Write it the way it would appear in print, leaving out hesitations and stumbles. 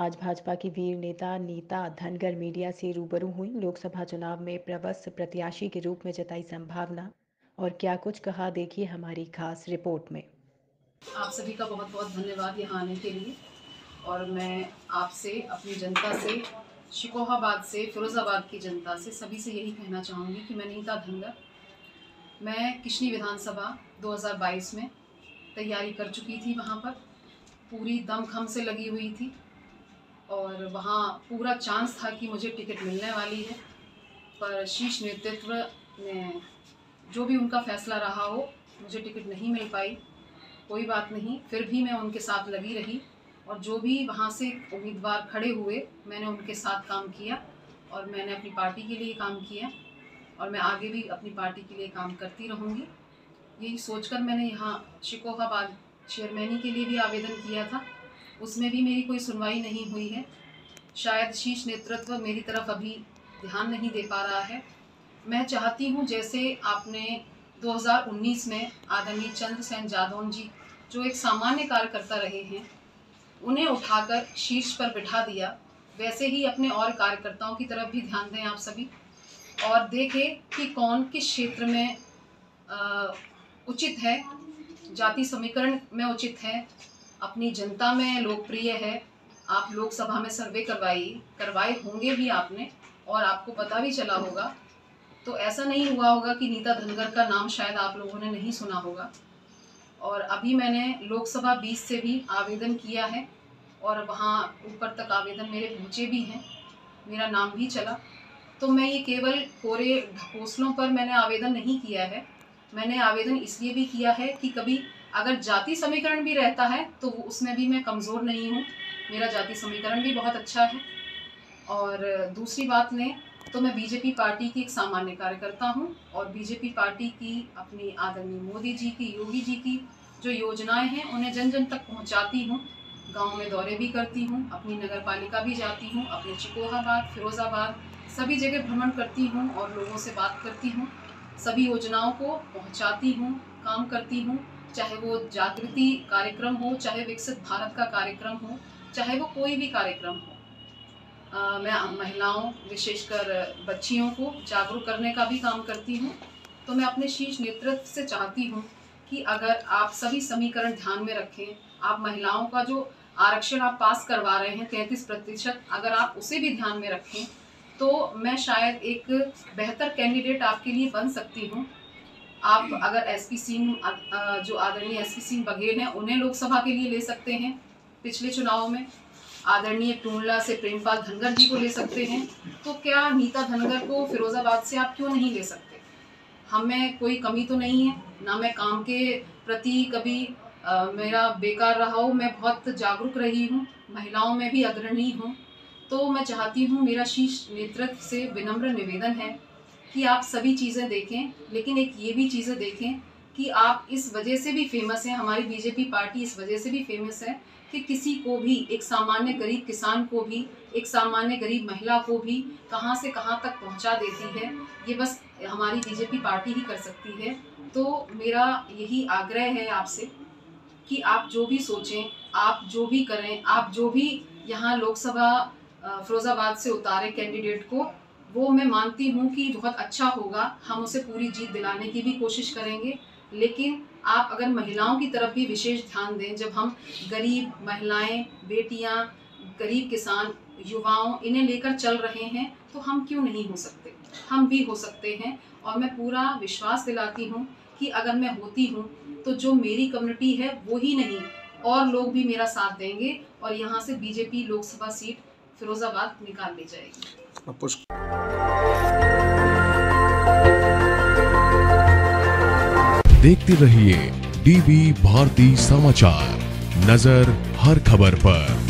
आज भाजपा की वीर नेता नीता धनगर मीडिया से रूबरू हुई। लोकसभा चुनाव में प्रबस प्रत्याशी के रूप में जताई संभावना और क्या कुछ कहा, देखिए हमारी खास रिपोर्ट में। आप सभी का बहुत बहुत धन्यवाद यहाँ आने के लिए। और मैं आपसे, अपनी जनता से, शिकोहाबाद से, फिरोज़ाबाद की जनता से, सभी से यही कहना चाहूँगी कि मैं नीता धनगर, मैं किशनी विधानसभा 2022 में तैयारी कर चुकी थी। वहाँ पर पूरी दमखम से लगी हुई थी और वहाँ पूरा चांस था कि मुझे टिकट मिलने वाली है, पर शीर्ष नेतृत्व ने जो भी उनका फैसला रहा हो, मुझे टिकट नहीं मिल पाई। कोई बात नहीं, फिर भी मैं उनके साथ लगी रही और जो भी वहाँ से उम्मीदवार खड़े हुए, मैंने उनके साथ काम किया और मैंने अपनी पार्टी के लिए काम किया और मैं आगे भी अपनी पार्टी के लिए काम करती रहूँगी। यही सोचकर मैंने यहाँ शिकोहाबाद चेयरमैनी के लिए भी आवेदन किया था, उसमें भी मेरी कोई सुनवाई नहीं हुई है। शायद शीर्ष नेतृत्व मेरी तरफ अभी ध्यान नहीं दे पा रहा है। मैं चाहती हूँ, जैसे आपने 2019 में आदरणीय चंद्रसेन जादौन जी, जो एक सामान्य कार्यकर्ता रहे हैं, उन्हें उठाकर शीर्ष पर बिठा दिया, वैसे ही अपने और कार्यकर्ताओं की तरफ भी ध्यान दें आप सभी और देखें कि कौन किस क्षेत्र में उचित है, जाति समीकरण में उचित है, अपनी जनता में लोकप्रिय है। आप लोकसभा में सर्वे करवाए होंगे भी आपने और आपको पता भी चला होगा। तो ऐसा नहीं हुआ होगा कि नीता धनगर का नाम शायद आप लोगों ने नहीं सुना होगा। और अभी मैंने लोकसभा 20 से भी आवेदन किया है और वहाँ ऊपर तक आवेदन मेरे पहुँचे भी हैं, मेरा नाम भी चला। तो मैं ये केवल कोरे ढकोसलों पर मैंने आवेदन नहीं किया है, मैंने आवेदन इसलिए भी किया है कि कभी अगर जाति समीकरण भी रहता है तो उसमें भी मैं कमज़ोर नहीं हूँ, मेरा जाति समीकरण भी बहुत अच्छा है। और दूसरी बात लें तो मैं बीजेपी पार्टी की एक सामान्य कार्यकर्ता हूँ और बीजेपी पार्टी की, अपनी आदरणीय मोदी जी की, योगी जी की जो योजनाएं हैं उन्हें जन जन तक पहुँचाती हूँ। गांव में दौरे भी करती हूँ, अपनी नगर पालिका भी जाती हूँ, अपने शिकोहाबाद, फिरोज़ाबाद सभी जगह भ्रमण करती हूँ और लोगों से बात करती हूँ, सभी योजनाओं को पहुँचाती हूँ, काम करती हूँ। चाहे वो जागृति कार्यक्रम हो, चाहे विकसित भारत का कार्यक्रम हो, चाहे वो कोई भी कार्यक्रम हो। मैं महिलाओं, विशेषकर बच्चियों को जागरूक करने का भी काम करती हूँ। तो मैं अपने शीर्ष नेतृत्व से चाहती हूँ कि अगर आप सभी समीकरण ध्यान में रखें, आप महिलाओं का जो आरक्षण आप पास करवा रहे हैं 33%, अगर आप उसे भी ध्यान में रखें तो मैं शायद एक बेहतर कैंडिडेट आपके लिए बन सकती हूँ। आप अगर एसपी सिंह, जो आदरणीय एसपी सिंह बघेल हैं, उन्हें लोकसभा के लिए ले सकते हैं। पिछले चुनाव में आदरणीय टूंडला से प्रेमपाल धनगर जी को ले सकते हैं, तो क्या नीता धनगर को फिरोज़ाबाद से आप क्यों नहीं ले सकते? हमें कोई कमी तो नहीं है, ना मैं काम के प्रति कभी मेरा बेकार रहा हो, मैं बहुत जागरूक रही हूँ, महिलाओं में भी अग्रणी हूँ। तो मैं चाहती हूँ, मेरा शीर्ष नेतृत्व से विनम्र निवेदन है कि आप सभी चीज़ें देखें, लेकिन एक ये भी चीज़ें देखें कि आप इस वजह से भी फेमस हैं, हमारी बीजेपी पार्टी इस वजह से भी फेमस है कि किसी को भी, एक सामान्य गरीब किसान को भी, एक सामान्य गरीब महिला को भी कहाँ से कहाँ तक पहुँचा देती है, ये बस हमारी बीजेपी पार्टी ही कर सकती है। तो मेरा यही आग्रह है आपसे कि आप जो भी सोचें, आप जो भी करें, आप जो भी यहाँ लोकसभा फिरोज़ाबाद से उतारे कैंडिडेट को, वो मैं मानती हूँ कि बहुत अच्छा होगा, हम उसे पूरी जीत दिलाने की भी कोशिश करेंगे। लेकिन आप अगर महिलाओं की तरफ भी विशेष ध्यान दें, जब हम गरीब महिलाएं, बेटियां, गरीब किसान, युवाओं, इन्हें लेकर चल रहे हैं, तो हम क्यों नहीं हो सकते? हम भी हो सकते हैं। और मैं पूरा विश्वास दिलाती हूँ कि अगर मैं होती हूँ तो जो मेरी कम्युनिटी है वो ही नहीं, और लोग भी मेरा साथ देंगे और यहाँ से बीजेपी लोकसभा सीट फिरोज़ाबाद निकाल ली जाएगी। देखते रहिए डीवी भारती समाचार, नजर हर खबर पर।